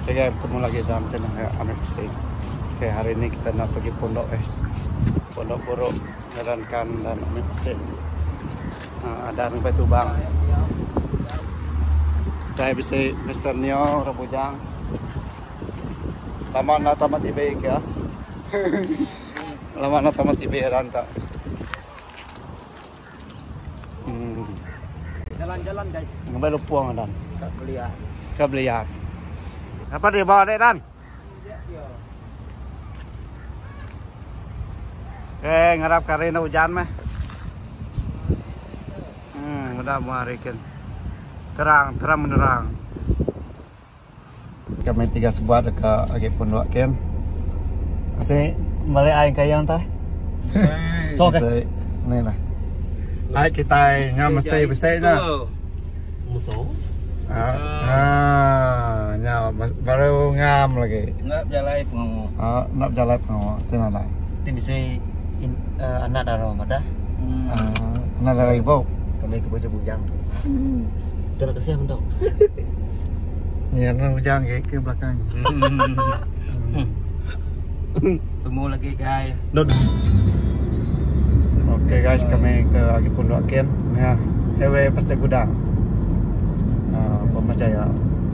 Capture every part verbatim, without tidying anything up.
Oke guys, ketemu lagi dalam channel Amir Persik. Oke, hari ini kita nak pergi pondok guys. Pondok Buruk, jalankan dan Amir Persik. Nah, ada sampai Tubang. Saya bisa Mister Nio Rabujang. Lama nak tamat I B ya. Lama nak tamat I B rantau. Hmm. Jalan-jalan guys. Ngambil lupuang dan. Belian. Kebelian. Apa dia bawa dek Dan? Eh, ngarap karena hujan mah. Hmm, mudah muarikan. Terang, terang menerang. Kami tiga sebuah dekat agi pondok ken. Masih balik air kayang tah. So kan. Ni lah. Ai kita ngam mesti mesti nya. Musuh. Ah, ah, nya baru ngam lagi. Ngap jalai pengamu. Ah, nak jalan pengawal, tenang lah. Itu bisa anak darah mata. Ah, nak lagi bau. Kami ke baju bujang. Itu nak kesian tau. Ya, nak hujan ke ke belakang. Semua lagi guys. Oke guys, kami ke lagi pondok ken. Ya, hewe pasti gudang. Ah, Pemajaya.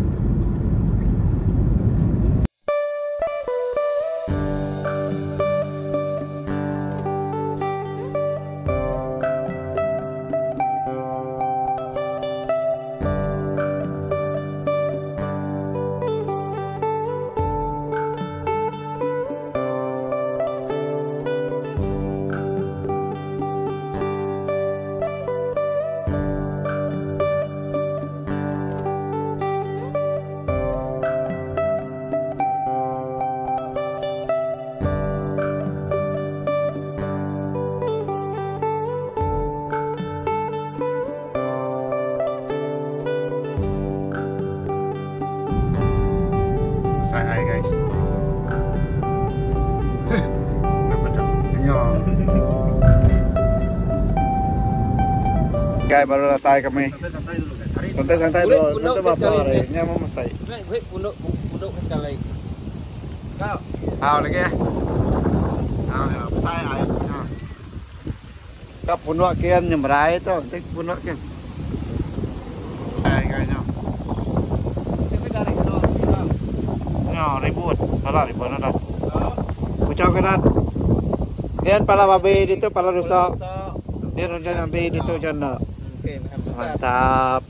Hai guys. Guys, baru datang kami. Santai-santai dulu guys. Santai-santai dulu. Nanti bapak hari nya mau mesai. Wait, punduk punduk sekali. Kau. Ao lagi ya. Ao ya, mesai ai. Kap pondok kian nyemrai tu, tik pondok kian. Hai guys. Ribut, salah ribut ada. Ucap kan? Dia pala babi itu pala rusak. Dia runjang nanti itu jana. Mantap.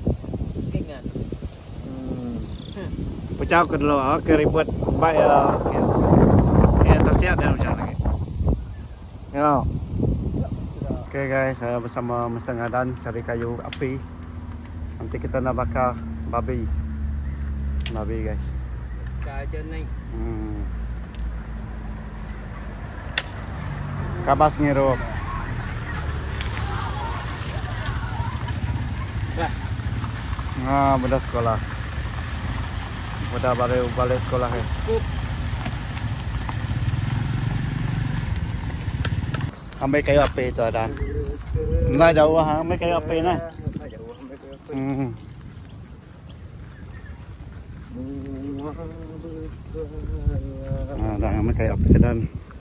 Hmm. Ucap ke dulu, oke ribut baik ya. Ya tersiap dan hujan lagi. Ya. Oke guys, saya bersama Mister Ngadan cari kayu api. Nanti kita nak bakar babi. Babi guys. Kaja naik. Hmm. Kabas ngirup. Lah. Nah, budak sekolah. Budak baru balik sekolah ya. Ambil kayu api itu ada. Nah jauh, ambil kayu api nah. Hmm. Nah, dah ambil kayu api dan.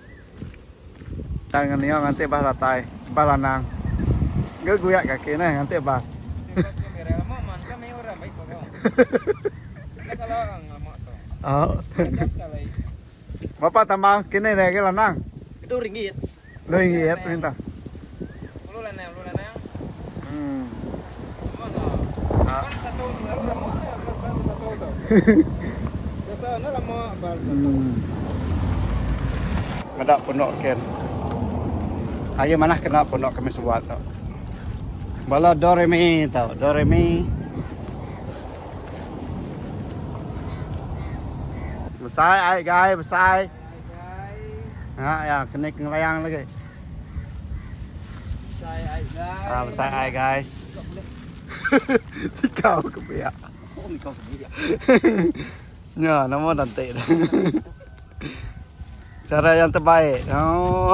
Tangan ni nanti bah ratai, bah lanang. Gak guyak kaki nah nanti bah. Oh. Bapak tambah kini lagi lanang. Itu ringgit. Ringgit minta. Lu lanang, lu lanang. Hmm. Mana? Kan satu lama, baru satu tu. Biasa nak lama baru. Ada pondok ken. Ayo mana kena pondok kami sebuat tau. Bala do re mi tau, do re mi. Besai ai guys, besai. Ha ya, kena ngelayang lagi. Besai ai guys. Ah, besai ai guys. Tikau ke pihak. Oh, kau sendiri. Ya, nama nanti. Cara yang terbaik. Oh.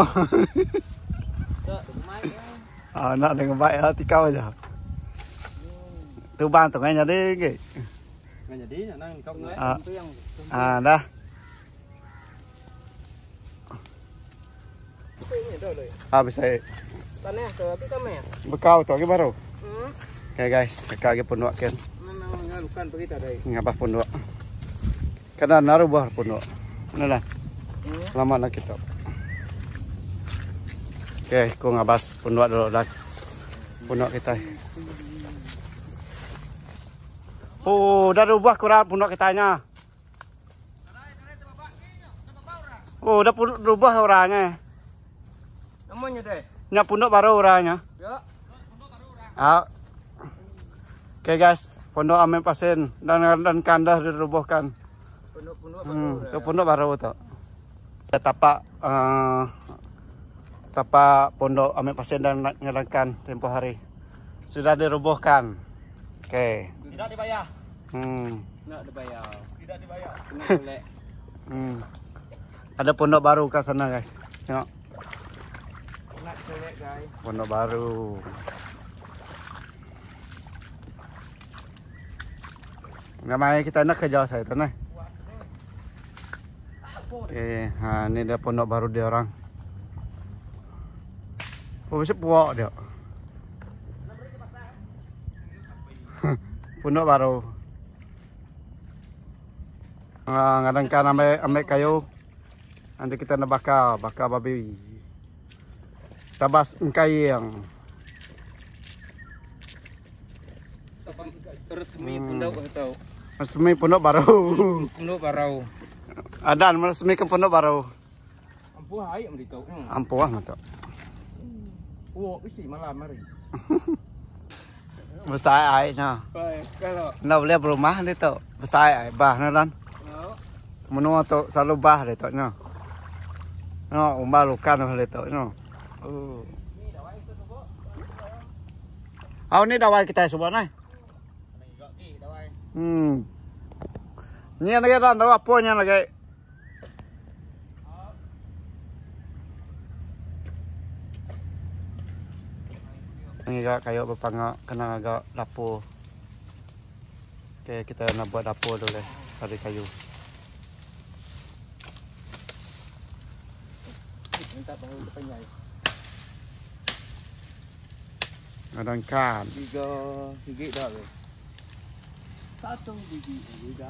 Ah, nak dengan baik hati kau aja. Tu ban tu ngay nhà đi kì. Nggak jadi, nang kau nggak Ah. itu yang Ah, dah. ini dah loh. Habis saya Tanah ke tapi kami ya. bekau tu lagi baru. Hmm. Okay guys, kakak lagi punduk kan. Memang ngalukan begitu ada. Ngapa punduk? Kada naruh buah punduk. Mana lah? Selamat lah kita. Oke, aku ngabas punduk dulu dah. Punduk kita. Oh, dah rubah kurang punduk kitanya. Oh, dah punduk rubah orangnya. Namanya deh. Nya punduk baru orangnya. Ya. Ah. Oke guys, pondok Amin Pasin dan dan kandah dirubuhkan. Pondok-pondok Hmm, baru. itu pondok baru tu. Tapak uh, tapak pondok Amin Pasin dan Ngelangkan tempoh hari sudah dirubuhkan. Oke. Tidak dibayar. Hmm. Tidak dibayar. Tidak dibayar. Kena boleh. Hmm. Ada pondok baru ke sana guys. Tengok. Kena boleh guys. Pondok baru. Namanya kita nak ke jauh saya tu nah. Eh, ha ni dia pondok baru dia orang. Oh, mesti puak dia. Pondok baru. Ah, ngadangkan ambil ambil kayu. Nanti kita nak bakar, bakar babi. Tabas engkayang. Resmi pondok tahu. Resmi pondok baru. Pondok baru. Adan meresmikan pondok baru. Ampuh air mereka. Ampuh ah tu. Oh, isi malam mari. Besar airnya. Baik, kalau Nak boleh berumah dia tu. Besar air bah ni lan. Menua tu selalu bah dia tu nya. No, umbah lukan dia tu nya. Oh. Oh ni dawai kita semua ni. Hmm. Ni lagi dah tahu apa nya lagi. Ini agak kayu berpangak kena agak dapur. Okey, kita nak buat dapur dulu eh. Cari kayu. minta bangun depannya. Ngadangkan. Tiga biji dah ke? Satu biji juga.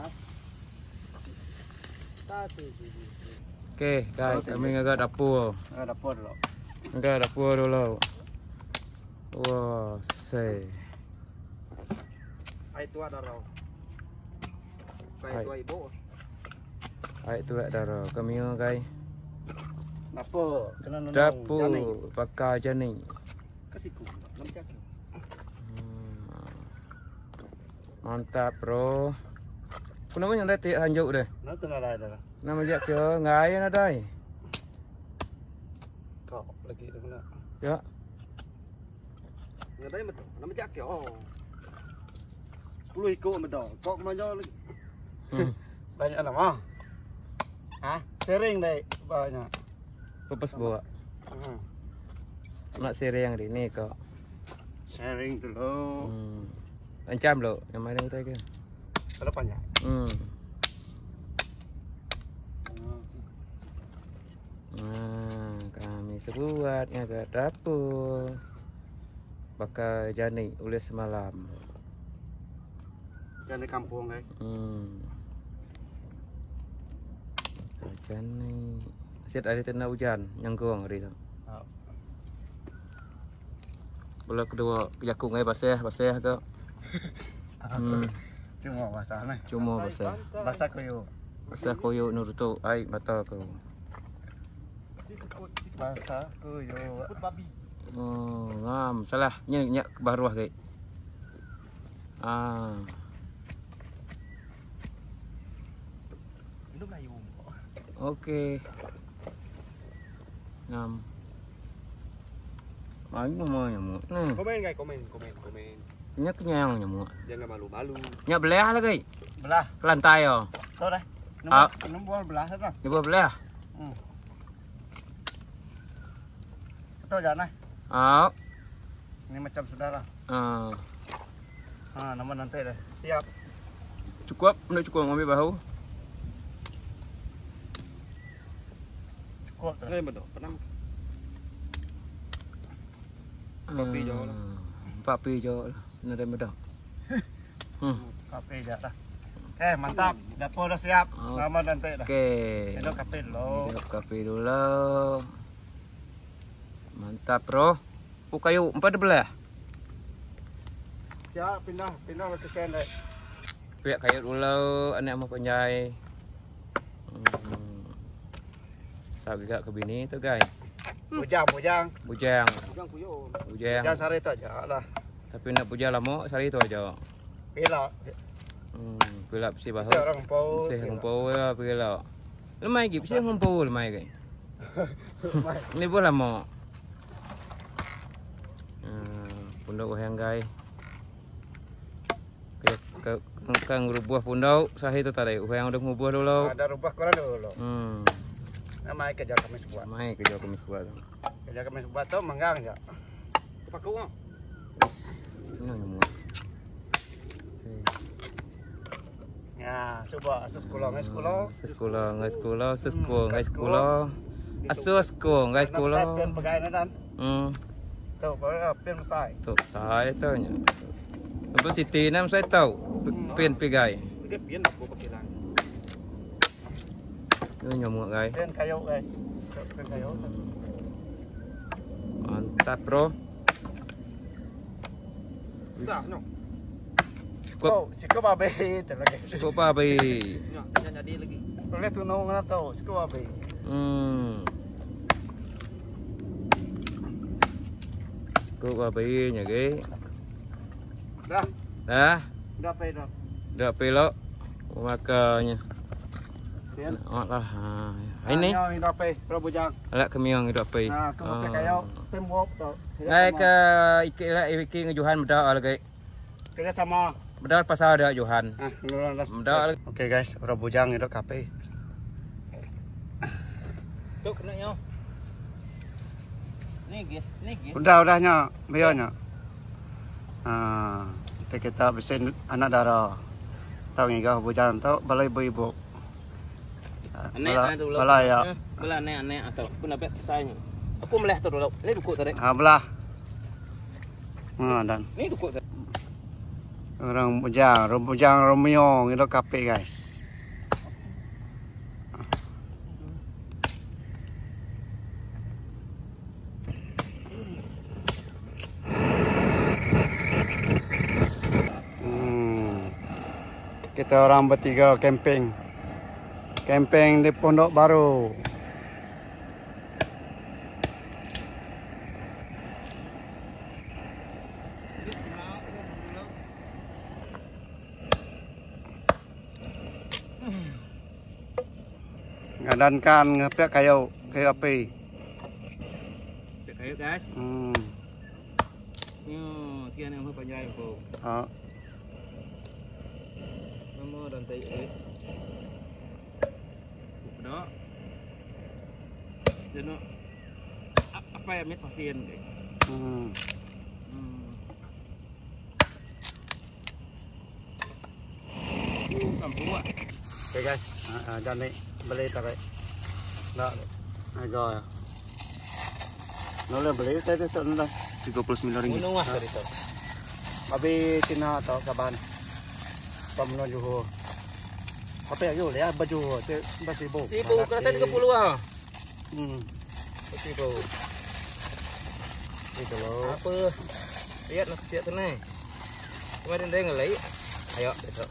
Satu biji. Okey, guys, kami agak dapur. Agak dapur dulu. Agak dapur dulu. Wah, say. Air tua dah raw. Air tua ibu. Air tu ada dah. Kami guys. Dapur. Kena nunung. Dapur bakar jani. Kasiku. Enam kaki. Hmm. Mantap, bro. Kenapa yang dah tiak hanjuk deh? Nak tu nak ada dah. Nama dia ke ngai na dai. Kau lagi dah kena. Ya. Ngadai betul. Nama jak ke. Oh. sepuluh ikut betul. Kau kemana lagi? Hmm. Banyak nama. Hah? Sering deh banyak. Lepas bawa. Hmm. Nak sereng hari ni kau. Sharing dulu. Hmm. Ancam lo, yang mana kita ke? Ada banyak. Hmm. Nah, kami sebuat agak dapur. Bakar jani oleh semalam. Jangan di kampung guys. Hmm. Bakar jani. Asyik ada tena hujan, nyangkung hari tu. Oh. Bola kedua jakung ai basah, basah ke? Hmm. Cuma basah ni. Cuma basah. Basah koyo. Basah koyo nur tu ai mata kau. Basah koyo. Babi. Oh, ngam salah. Nya nya baruah ke. Ah. Minum layu. Okey. Ngam. Ai mau nyamuk. Nah, Komen guys, komen, komen, komen. nya kenyang nyamuk. Jangan malu-malu. Nya belah lagi. Belah. Lantai yo. Tahu dah. Ah. Nombor nombor belah tu. Dia buat belah. Hmm. Tahu jangan. Ah. Ini macam sudah lah. Ah. Ha, nama nanti dah. Siap. Cukup, nak cukup ambil bahu. Cukup tu. Eh betul, penam. Papi jo lah. Papi jo lah. Nak dah betul. Hmm. Kape je dah. Okey, mantap. Dapur dah siap. Oh. Lama nanti dah. Okey. Hidup kape dulu. Hidup kafe dulu. Mantap, bro. Oh, kayu empat belah. Ya, pindah, pindah ke sen dah. Pihak kayu dulu, anak mau penjai. Hmm. Tak juga ke bini tu, guys. Bujang, bujang. Bujang. Bujang puyuh. Bujang. Bujang sari tu aja lah. Tapi nak bujang lama, sehari tu aja. Bila. Hmm, pila besi bahu. Besi orang pau. Besi rumpau ya, pila. Lemai lagi, besi rumpau lemai lagi. Ini pun lama. Hmm, pundok yang guys. Ke kang rubuh pundok, sahih tu tadi. Yang udah ngubuh dulu. Ada rubah korang dulu. Hmm. Namai kerja kami sebuat. Mai kerja kami buat. Kerja kami sebuat tu menggang je. Pakai uang. Wis. Ini semua. Ya, cuba asus sekolah, ngai sekolah. Sekolah, ngai sekolah, sekolah, ngai sekolah. Asus sekolah, ngai sekolah. Pen pakai dan. Hmm. Tu baru pen mesti. Tu saya tahu nya. Apa Siti nam saya tahu. Pen pigai. Pakai pen aku pakai lang. Ini nyamuk guys. Pen kayu guys. Pen kayu. Mantap, bro. Dah, no. Cukup. Oh, cukup abe tu lagi. Cukup apa be? Ya, jangan jadi lagi. Boleh tu nong nak tahu, cukup abe. Hmm. Cukup apa nya guys? Dah, Dah. dah abe dah. Dah pelok. Makanya. Pen. Lah. Ha. Ini. Ini dah abe, berapa jang? Alak kemiang hidup apa? Nah, tu pakai kayu, pen wok tu. Ngai ke iki lah iki ngejuhan beda lagi. Kita sama. Beda pasal ada Johan. Ah, dah. Beda. Okey guys, orang bujang hidup kape. Tu kena nyo. Ni guys, ni guys. Udah, udahnya, biarnya. Ah, kita kita besin anak darah. Tahu ni kau bujang tu balai ibu-ibu. Anek tu balai ya. Belah anek-anek atau pun dapat saya. Aku meleh tu dulu. Ni dukuk tadi. Ah, belah. Ah, dan Ni dukuk tadi. orang bujang, orang bujang Romeo hidup kape guys. Hmm. Kita orang bertiga camping. Camping di Pondok Baru. Ngadankan ngepek kayu, kayu api. Pek kayu guys. Hmm. Yo, sekian yang panjang aku. Ah. Nama dan tai eh. Dah. Dan apa ya met pasien guys. Hmm. Hmm. Kampung ah. Okay guys, uh, jangan ni beli tak kai. Tak. Agak. Nolak beli tadi tu nolak. tiga puluh sembilan ringgit. Gunung ah tadi tu. Abi Cina atau kaban. Pemno Johor. Apa ya yo lihat baju tu basibu. Sibu kereta tiga puluh ah. Hmm. Sibu. Itu loh. Apa? Lihat nak siap tenang. Kemarin dia ngelai. Ayo, besok.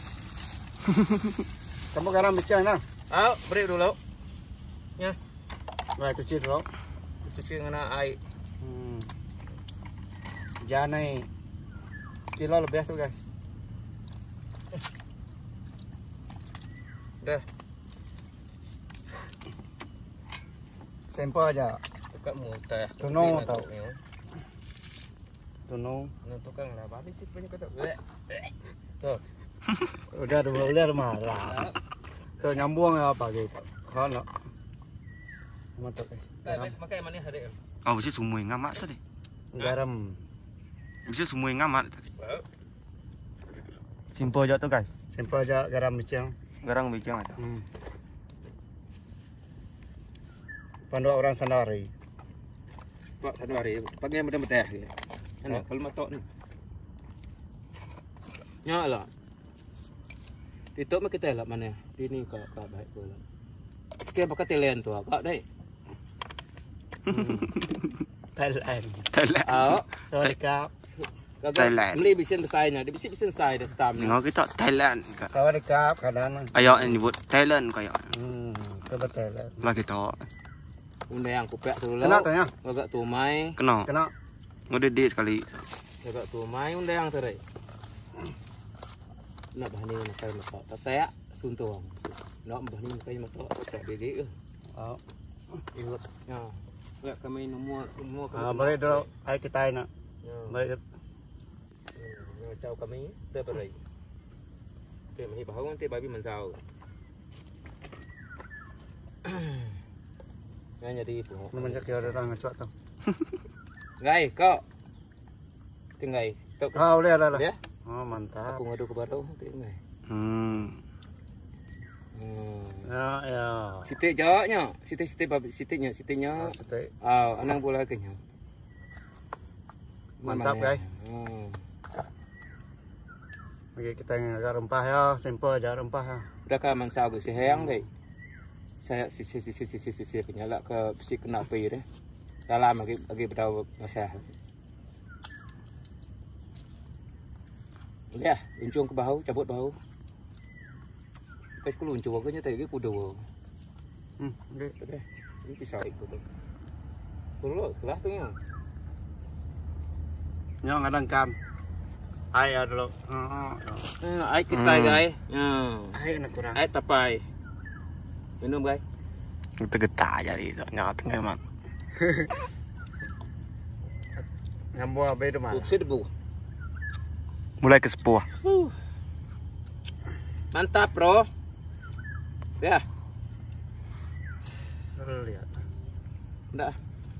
Kamu garam bicara nah. Ah, beri dulu. Ya. Baik cuci dulu. Cuci dengan air. Hmm. Jangan naik. Kilo lebih tu guys. Dah. Sampel aja. Dekat muntah. Tunung tau. Tunung. Nah, tukang lah. Habis itu banyak kata. Tuh. Udah dua udah malah. Tuh nyambung apa gitu. Kan. Mantap eh. Makai mana hari em? Oh, bisa semua ngamak tadi. Garam. Bisa semua ngamak tadi. Simple je tu guys. Simple aja garam bicang. Garang bicang aja. Hmm. Pandu orang Sandari. Pak satu hari pakai yang bedah-bedah gitu. Enak kalau matok ni. Nyak lah. Itu mah kita lah mana? Di ni kak kak baik pula. Kita pakai Thailand tu kak dai. Thailand. Thailand. Ah. Sawadikap. Thailand. Beli bisen besarnya, dia bisi bisen besar dah stam ni. Tengok kita Thailand kak. Sawadikap kadang. Ayo ini buat Thailand kayak. Hmm, coba Thailand. Lah kita. Undang kupek tu Kena lah. tu ya? Agak tumai. Kena. Kena. Ngode sekali. Agak tumai undang tu dai. Nak bahan ni nak kai matok. Tak saya suntung. Nak bahan ni kai matok tak saya begi ke. Oh. Ingat. Ya. Ya kami nomor nomor. Ah, boleh dulu ai kita nak. Ya. Boleh. Chào kami tê bari tê mà hi bảo không tê bài bị mình sao ngay nhà đi của Naman kaya orang ngacot tu. ngay có cái ngày tao Ah, boleh ada lah. ya Oh, mantap. aku ngadu ke baru cái ngày Hmm. Ya, ya. Siti jawabnya siti siti babi sitinya sitinya Sete. ah anang bola kenya Mantap, guys. Bagi kita agak rempah ya, simple aja rempah ya. udah kan mansau ke si hayang deh saya si si si si si si si penyala ke si kena pi deh dalam lagi lagi berdau basah ya luncung ke bahu cabut bahu cái luncung ke nyata cái kudu Hmm, okey. deh ini pisau ikut tu dulu sekolah tu ya Nyo ngadang kan. Ai ada dulu. Oh, hmm, ai kita guys hmm. ai nak kurang. Ai tapai minum guys Itu getah jadi tu. Nyat tengah mak. Ngambo abe tu mah. upsi debu Mulai ke sepuh. uh. Mantap bro ya Lalu lihat. dah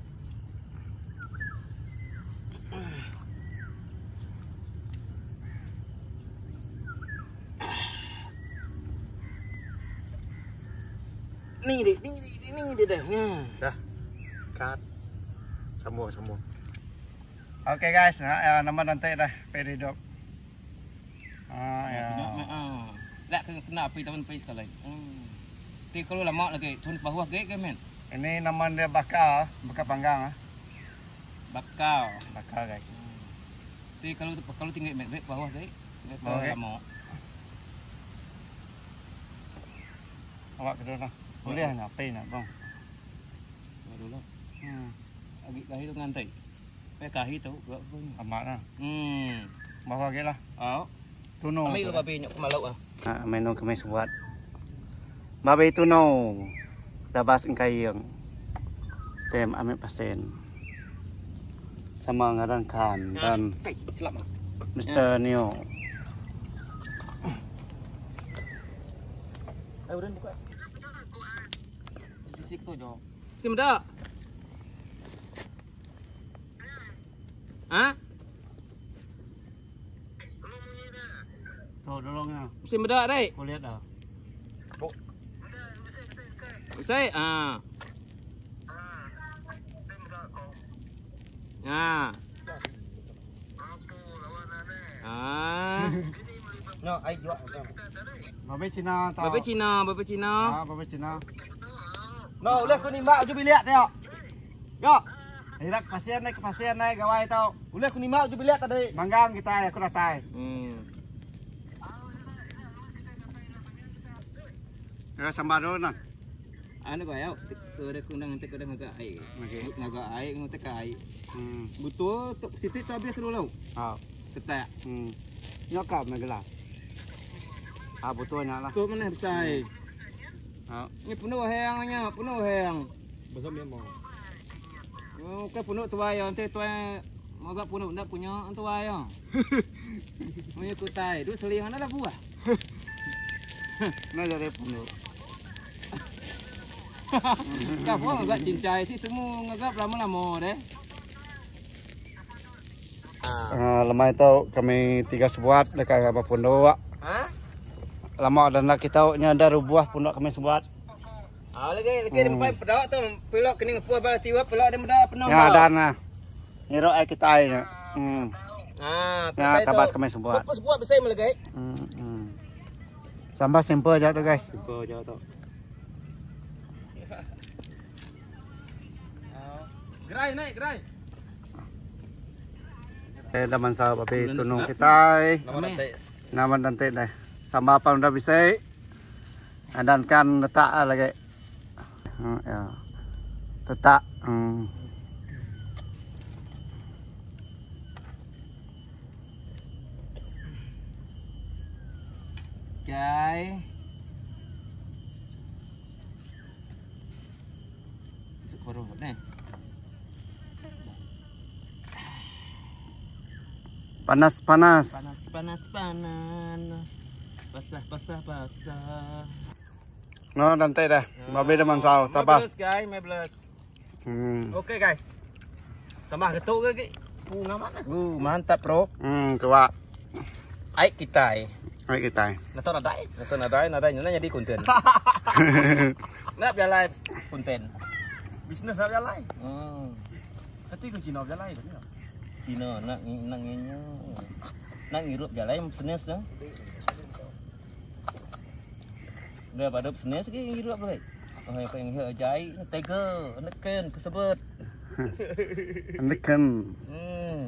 ni deh ni ni ni deh hmm. Dah. Cut. Sambung, sambung. Oke guys, nah, ya, nama nanti dah peridok. Ah ya. Ah, dah kena api tahun pay sekali. Hmm. Ti kalau lama lagi tuan bawah ge ke men. Ini nama dia bakal, bakal panggang ah. Bakal. Bakal guys. Ti kalau kalau tinggi men bawah ge. Bawah ge. Lama. Awak kedua nah. Boleh nak pay nak bang. Dulu. Hmm. Agi kahi tu ngantai. Eh kahi tu gak pun. Amat lah. Hmm. Bawa ge lah. Oh. Tuno. Kami lu babi nyok malau ah. Ah, menu kami buat. Babe tuno. Dabas engkayang. Tem ame pasen. Sama ngadang kan dan Kai, celap ah. Mister Neo. Ayo udah buka. Sisik tu jo. Sim dah. Hah? Tuh dolongnya. Sim dah dai. Kau lihat dah. Saya ah. Ah. Ah. No, ai jual. Babe Cina tau. Babe Cina, babe Cina. Ah, babe Cina. No, ulah kau ni mak je biliat tengok. Yo. Hirak pasien naik pasien naik gawai tau. Ulah kau ni mak je biliat tadi. Manggang kita ya aku datai. Hmm. Ya sambar dulu nah. Anu kau ya, kerja kundang nanti kerja ngagak air. Okey. Ngagak air, ngagak air. Hmm. Betul, tu situ tu habis dulu. Ah. Ketak. Hmm. Nyokap megelas. Ah betulnya lah. Tu mana besar. Ah. Ni penuh hayangnya, penuh hayang. Besar memang. Oh, kan penuh tu ayam, nanti tu ngagak penuh ndak punya tu ayam. Punya kutai, dua seling ada buah. Nah jadi penuh. Kau pun ngagak cincai sih, semua ngagak lama-lama deh. Uh, lemah itu kami tiga sebuat dekat apa pun doa. Hah? lama dan nak kita nyadar buah pun nak kami sebuat. Ah lagi lagi hmm. Depan pedok tu pelok kini ngepuas bala tiwa pelok dia mudah penuh. Ya dan nah. Ngiro ai kita ai. Hmm. Ah, ya tabas kami sebuat. Pas buat besar melagi. Hmm. hmm. Sambal simple aja tuh guys. Simple aja tuh. Gerai naik, gerai. Eh, daman sa papi tunong kita. Naman nanti deh. Sama apa udah bisa. Dan kan letak lagi. Hmm, ya. Letak. Hmm. Cai. Baru nih. Panas panas. Panas panas panas. Basah basah basah. No nanti dah. Babi dah mansau tabas. Guys, meblas. Hmm. Oke guys. Tambah getuk ke? Bunga mana? Uh, mantap, Bro. Hmm, kewa. Ai kita. Ai kita. Nato nadai. Nato nadai, nadai nyana jadi konten. Nak jalan konten. Bisnis nak jalan. Hmm. Tapi ku Cina jalan tu. Cina nak nak ngenyo. Nak ngirup jalan bisnis dah. Dah pada bisnis ke ngirup boleh. Oh, apa yang heo jai, tiger, neken tersebut. Neken. Hmm.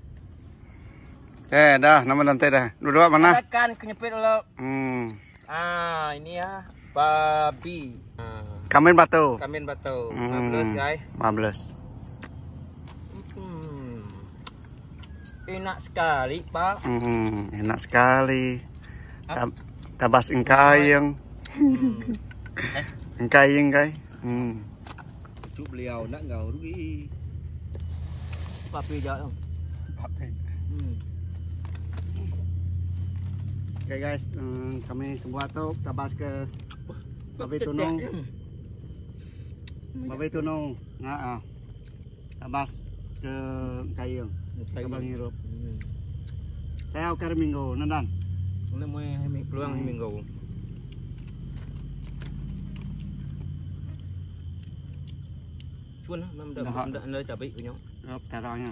Eh, dah, nama nanti dah. Dua-dua mana? Tekan kenyepit dulu. Hmm. Ah, ini ya, babi. Ah. Kamin batu. Kamin batu. Hmm. lima belas, guys. lima belas. Hmm. Enak sekali, Pak. Hmm, enak sekali. Tab tabas engkayang. Hmm. Engkayang, guys. Hmm. Cuk beliau nak ngau rugi. Papi jauh. Papi. Hmm. Oke, guys, hmm, kami semua tuh tabas ke Babi Tunong. Babi Tunong. Nah, ah. Tabas ke Kayang. Ke Bang Hirup. Hmm. Saya ukar minggu, nandan. Ini mau peluang Hmm. minggu. Cuan lah, nam dah dah dah cabai punya. Rop caranya.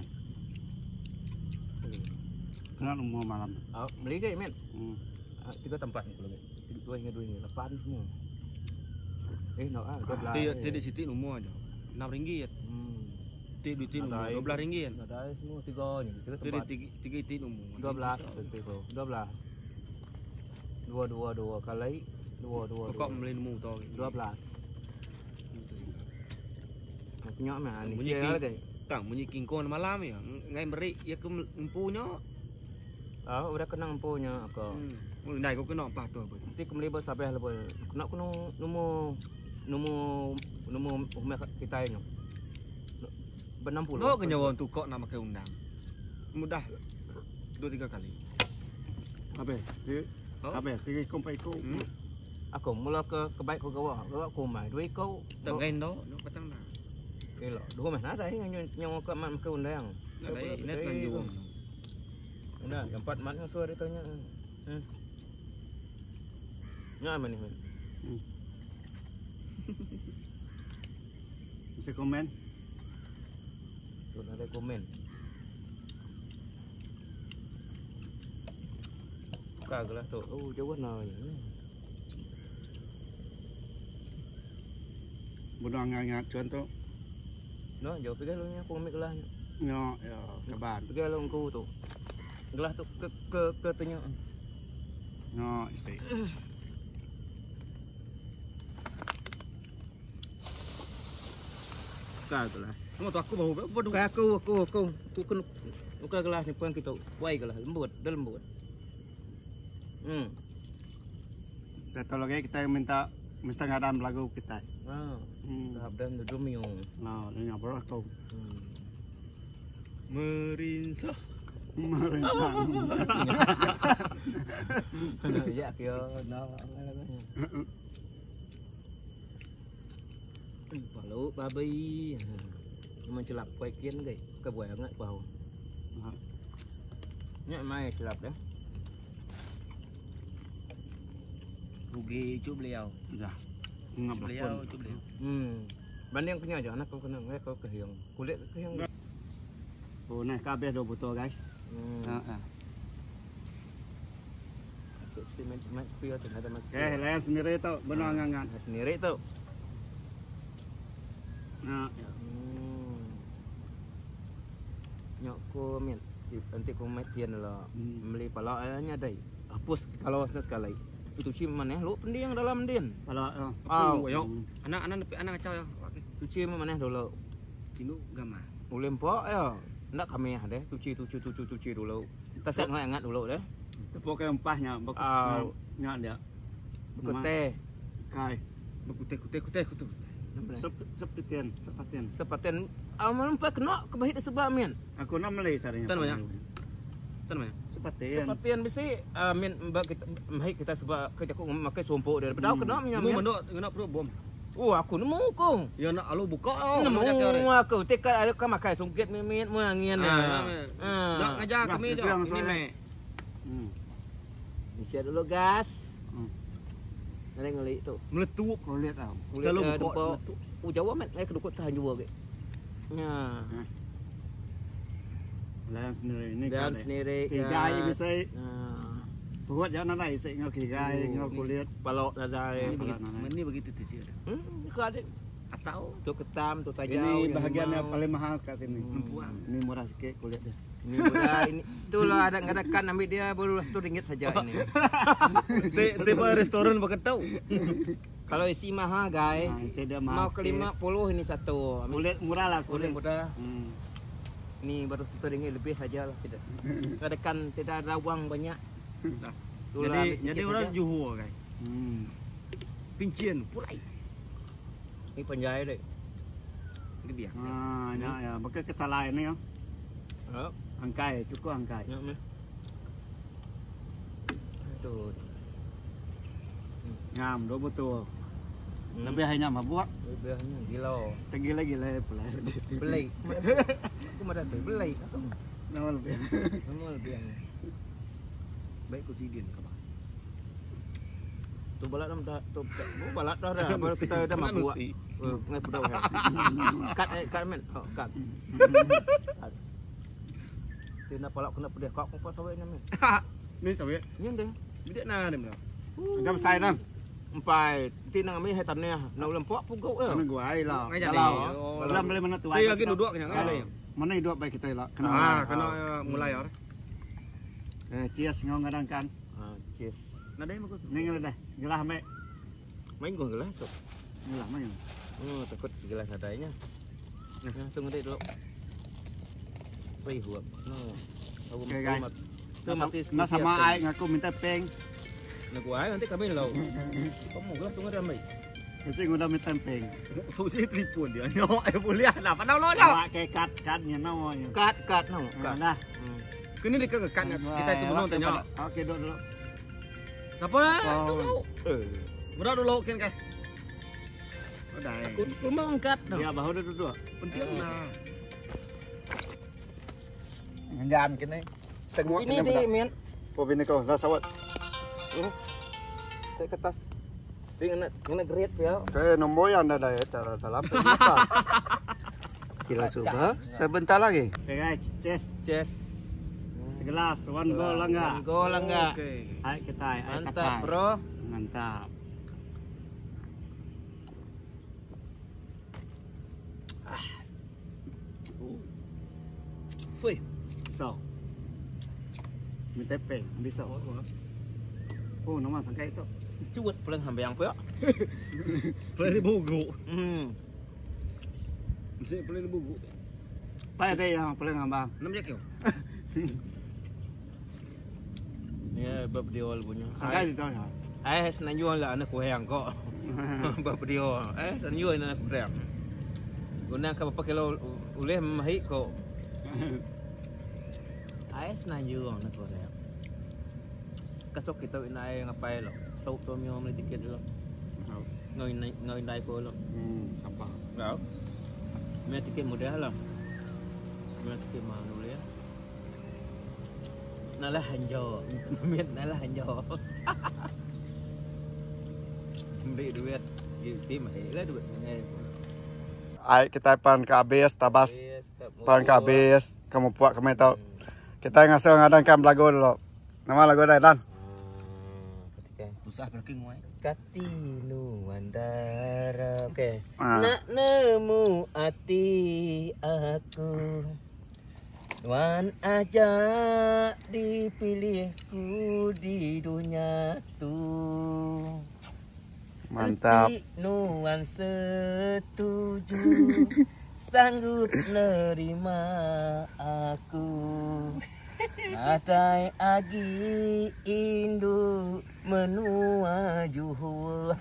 Kena lumur malam. Ah, beli ke, men? Hmm. Ah, tiga tempat ni kalau ni. Dua hingga dua hingga lapan semua. Eh, nak ah, dua belas. Ti di situ nomor aja. enam ringgit. Hmm. Ti di ti nomor dua belas ringgit. Ada semua tiga ni. Tiga Ti tempat. tiga tiga ti nomor. Dua belas, betul. Dua belas. Dua dua dua kali dua dua. Kok beli nomor tu? Dua belas. Punya mah ni Bunyi sia lagi. Tang bunyi kingkong malam ya. Ngai beri ya ke empunya. Ah, udah kenang empunya aku. Hmm. Nai kau kena empat tu apa? Nanti kembali bos sampai lepas. Nak kena nombor nombor nombor rumah kita ini. Enam puluh. No kenyawan tu kok nak pakai undang. Mudah. Dua tiga kali. Apa? Ti apa? Tiga kompai ko. Aku mula ke ke baik ko gawa. Gawa ko mai dua kau. Tak gain do, no patang na. Elok. Dua mah nada yang yang ke man ke undang. Nak dai net lanjut. Nah, empat mat yang suara ditanya. Hmm. Nya mana ni? Hmm. Bisa komen? Tu ada komen. Kagak tu. Oh, jauh nah. Bodoh ngat contoh. No, jauh pergi lu nya aku ambil gelas. Nyo, ya, kabar. Pergi lu engkau tu. Gelas tu ke ke ke tanya. No, istri. Kau gelas. Kamu tu aku bawa bodoh. Bukan aku, aku, aku. Tu kan bukan gelas ni pun kita buai gelas lembut, dah lembut. Hmm. Satu lagi kita minta mesti ngadam lagu kita. Ah. Hmm. Tahap dan drum yung. Nah, ini apa aku? Hmm. Merinsah. Merinsah. Ya kyo, no. Balu babi. Cuma celap kuai kian guys. Ke buai ngat bau. Nya mai celap dah. rugi cuk beliau. Dah. Ngap Beliau pun. cuk beliau. Hmm. Banding punya aja anak kau kena kau kehiang. Kulit kehiang. Oh, nah kabeh dah betul guys. Hmm. Ha ah. Masuk si mat mat spion tu ada mas. Eh, layan sendiri tu benar ngangan. Sendiri tu. Nah, Hmm. Nyok ko min. Nanti ko matian lah. Hmm. Beli pala nya dai. Hapus kalau sekali. Itu cuci mana lu pendiang dalam din. kalau oh. Au. Yo. Anak anak nepi anak kacau ya. Okey. Cuci mana dulu. Kinu gama. Ulem pok ya. Ndak kami deh. Cuci cuci cuci cuci dulu. Kita set ngat dulu deh. Tepuk ke empahnya, bakut Au. nyak dia. Buku teh. Kai. Bekuteh kuteh kuteh kuteh. Sep sepetian, sepatian. Sepaten amal empat kena kebahit sebab min. Aku nak melai sarinya. Tan banyak. Tan banyak. Sepatian. Sepaten bisi min mbak kita mahit kita sebab kerja aku memakai sumpuk daripada aku kena minyak. Mu mendok kena perut bom. Oh aku nemu kong. Ya nak alu buka oh. Nemu aku tekat ada kan makai sungkit mimit mu angin. Ah. Ah. Nak ngajar kami Nah, itu dah. yang Ini saya- me. Hmm. Isi dulu gas. Hmm. Nanti ngelik tu. Meletup. Kau lihat tau. Kulit Kalau dia buka dempa. meletup. Oh Jawa met lai kedukut tahan juga ke. Ya. Layan sendiri ini Dan kan. sendiri Kigai gas. bisa Ah. buat jangan nanti saya ngau kigai Oh, ngau kulit. Balok dah Ini dah. begitu. Ini begitu tu sih. Hmm, kau ada Atau tu ketam, tu tajau. Ini yang bahagian yang limau. paling mahal kat sini. Hmm. Lempuan. Ini murah sikit kulit dia. Ini mudah ini. Itulah ada ada kan ambil dia baru satu ringgit saja ini. Te te pa restoran bakal tahu. Kalau isi mahal guys. Nah, isi dia Mau mahal ke sikit. lima puluh ini satu. Ambil Kulit murah lah kulit kulit. mudah. Hmm. Ini baru satu ringgit lebih saja lah tidak. Ada kan tidak ada uang banyak. Nah, Itulah Jadi ambil jadi sedikit orang saja. Johor guys. Hmm. Pincian pulai. Ini penjahit deh. Ini biar. Ah, ya ya. Bakal kesalahan ni ya. Oh, Angkai, cukup angkai. ya meh. Aduh. Ngam do betul. Hmm. Lebih hanya mabuk. Lebihnya gila. Tegila gila pula. Belai. Aku mana tu belai. Nama lebih. Semua lebih. Baik kau sidin kabar. Tu balak dah dah- tu tu balak dah dah baru kita dah Mana mabuk. sih? Eh, ngai pedau ya. Kat eh, kat men. Oh, kat. Tina palak kena pedih kau apa sawai ni men. Ni sawe. Ni deh. Bidak na ni mana? Agam sai nang. Empai, tina ngambil hai tanah. Nak ulam pok pugau eh. Kena gua ai lah. Ngajar Kalau ni. Oh. dalam boleh mana tu. Tu lagi duduk kena Ah. ngai. Mana hidup baik kita lah. Kena. Ah, kena uh, mulai ya. Eh, cheers ngau ngadang kan. Ah, cheers. Nadai mako. Ni ngala dah. Gelah mek. Main gua gelas tu. Gelah mai. Oh, takut gelas adanya. Nah, tunggu deh dulu. Pei huap. No. Tahu Okay, guys. Tu mati. Nak sama ai ngaku minta peng. Nak gua nanti kami lau. Kamu gelas tunggu dah mai. Mesti ngudah minta peng. Tu si tripun dia. Nyok ai boleh lah. Padahal lo dah. Awak ke kat kat nya nau. Kat kat no. Kat. Dah. Hmm. Kini dia kekan kita itu belum tanya. Okey, duduk dulu. Siapa? Dulu. Eh, Mudah dulu kan kan. Udah. aku aku mau angkat no. Ya, bahu duduk dulu. Penting lah. Ngan kini. Tengok Ini di men. Oh, bini kau dah sawat. Ini. Saya ke atas. Dia kena kena grade ya. Ke nombor yang ada dah ya, cara dalam apa? Sila coba sebentar lagi. Okay guys, cheers. Cheers. Segelas, one goal lah enggak? One goal lah enggak? Okey. Ayo kita, ayo Mantap, kita. bro. Mantap. Wih. So. Minta peng, bisa. Oh, nama sangkai itu. Cuat paling hambayang pe. Boleh bugu. Hmm. Mesti boleh bugu. Pai ada yang paling ngambang. Enam jak yo. Ya, bab dia wal punya. Sangkai itu ya. Eh, senanjuan lah anak kuhang kok. Bab dia. Eh, senanjuan anak kuhang. Guna ke berapa kilo uleh mahik kok. Ai senanjuan anak kuhang. Kasok kita inai ngapai lo. Sau to myo meli tiket lo. Ngoi nai ngoi dai ko lo. Hmm, apa? Đó. Mẹ tiket mudah lah. Mẹ tiket mahal dulu ya. Nalah hanjo. Mẹ nalah hanjo. ambil duit. Sim lah duit. Ai kita pan ke habis tabas. Pan ke habis. Kamu puak kamu tahu. Kita ngasih ngadankan lagu dulu. Nama lagu dah Dan. Ketika Susah berarti nguai. Katinu Wandara. Okey. Ah. Nak nemu hati aku. Tuan ajak dipilihku di dunia tu. Mantap. Nanti Nuan setuju sanggup nerima aku. Adai agi induk menua juhul.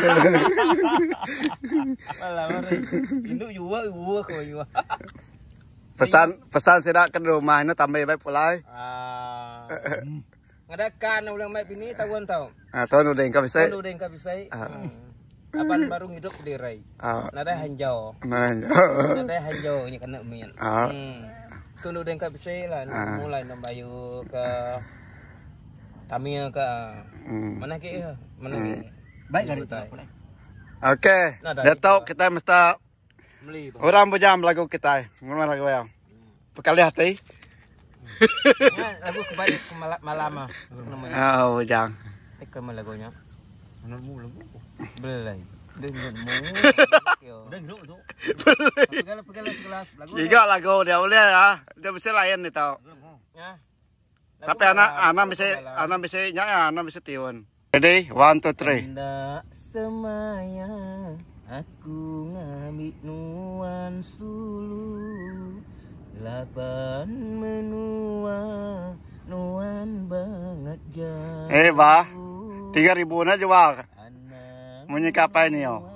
Malah mari induk jual jual kau jual. Pesan pesan sedak ke rumah ini tambah baik pulai. Ah. Ngadakan ulang mai bini tahun tau. Ah tahun udah engkau bisa. Tahun udah engkau bisa. Apan baru hidup di rai. Ah. Nada hanjau. Nah. Nada hanjau ini kena min. Ah. Hmm. Tahun udah engkau bisa lah Ah. mulai nambayu ke Tamia ke Hmm. mana ke ya? Mana ke? Baik dari itu. Okey. Nah, dah Dia kita- tahu kita mesti Beli. Bang. orang bujam lagu kita. Mana lagu ya? Pekali hati. Ya, lagu kembali ke malam malam ah. Namanya. Oh, bujang. Ikut lagunya. Menurutmu lagu. Belai. Denganmu. Udah ngeruk tu. Pegala pegala sekelas lagu. Juga lagu dia boleh ya. Dia bisa lain nih tahu. Ya. Tapi anak anak bisa anak bisa nyanyi, anak bisa tiun. Ready? One, two, three. Hendak semayang aku ngambil nuan sulu. Lapan menua nuan banget jauh. Eh, bah. Tiga ribu aja wah. Menyikap apa ini yo?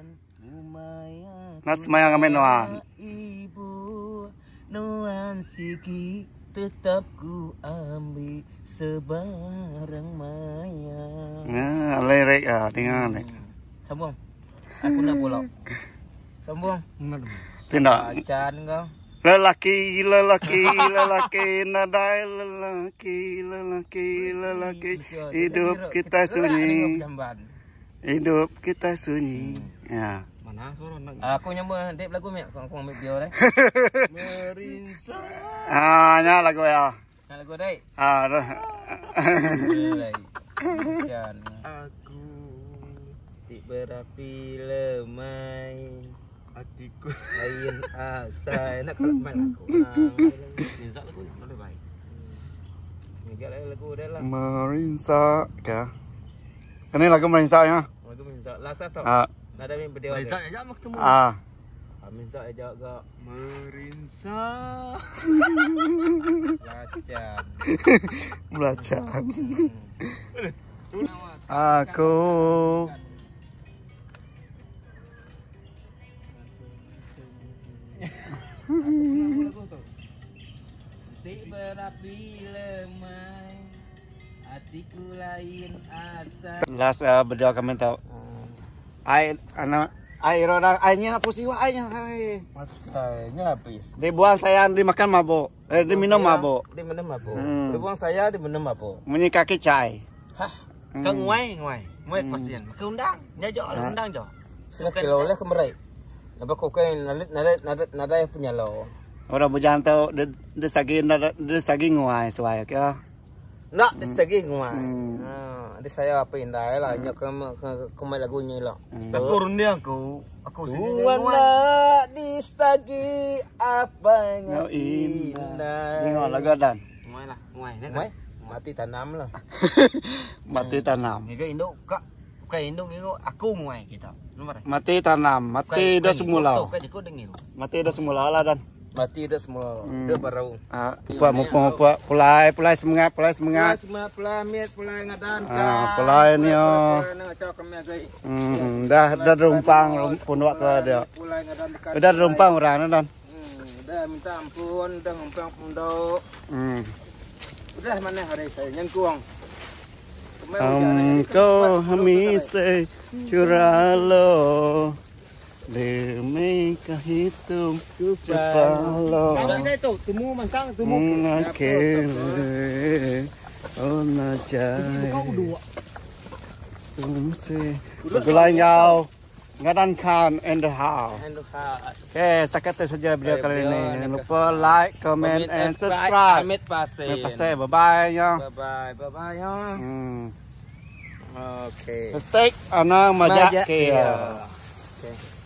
Nas semayang ngamen nuan. Ibu nuan siki tetap ku ambil sebarang maya. Nah, lirik ah, dengar nih. Sambung. Aku nak bolak. Sambung. Tindak. Acan kau. Lelaki, lelaki, lelaki, nadai lelaki, lelaki, lelaki. Hidup kita sunyi. Hidup kita sunyi. Ya. Mana suara nak? Aku nyambung dek lagu mek aku ambil dia dah. Merinsa. Ah, nya lagu ya. Nak lagu dek. Ah, dah. Belai. Acan. Aku Tik berapi lemai. hatiku. Lain asa nak kalau main aku. Merinsa lagu nak boleh baik. Ni gak lagu dah lah. Merinsa, ya. Ini lagu Merinsa ya. Lagu minta lasa tau. Ah, Nada min berdua. Merinsa aja mak ketemu. ah. Minta aja gak Merinsa. lacan. Belajar. Hmm. Aku Tik berapi lemai, hatiku lain asa. last uh, berdua kami tahu. Ai anak ai orang ainya apa sih wah ainya ai. Matanya habis. Dibuang saya dimakan mabuk. Eh diminum mabuk. Di minum mabuk. Hmm. Dibuang saya di minum mabuk. Menyikaki cai. Hah? Hmm. Kau nguai nguai. Nguai Hmm. pastian. Kau undang. Nyajak lah undang jo. Sudah kilo oleh kemerai. Apa kau kain nada nada nada nada yang punya lo. Orang bujang tahu de de sagi de sagi nguai suai ke. Nak di segi ngumai. Hmm. Ha, di saya apa indah lah nyak ke ke ke lagunya lah. Aku rundia aku. Aku sini Tuan nguai. nak di segi apa yang Oh, indah. indah. Tengok lagu dan. Nguai lah. Nguai. Ni Mai, mati tanam lah. Mati tanam. Ni ke Indo kak. Bukan Indo ngigo aku nguai kita. Nomor. Mati tanam, mati dah semula. Kau kau dengi. Mati dah semula lah dan. Mati dah semua. Hmm. Dah baru. Ah, puak mumpung puak pulai pulai semangat pulai Pulai semangat. semua pulai miat pulai ngadan. Ah, pulai ni oh. Nak cak kami agai. Hmm, dah dah rumpang punduk ke dia. Pulai ngadan dekat. Udah rumpang orang dan. Hmm, dah minta ampun, dah ngumpang punduk. Hmm. Udah mana hari saya nyengkuang. Engkau hamise curalo demi kehitung cepalo Kalau kita itu temu mangkang temu. mengakere ona jaya Mesti. Gulai kau. Ngadan Khan and the house. Oke, setakat itu saja video kali ini. Jangan lupa like, comment, and subscribe. Amit pasin. Amit pasin. Bye bye ya. Bye bye, bye bye ya. Hmm. Oke. Steak ana majak Majak kia. kia. Oke.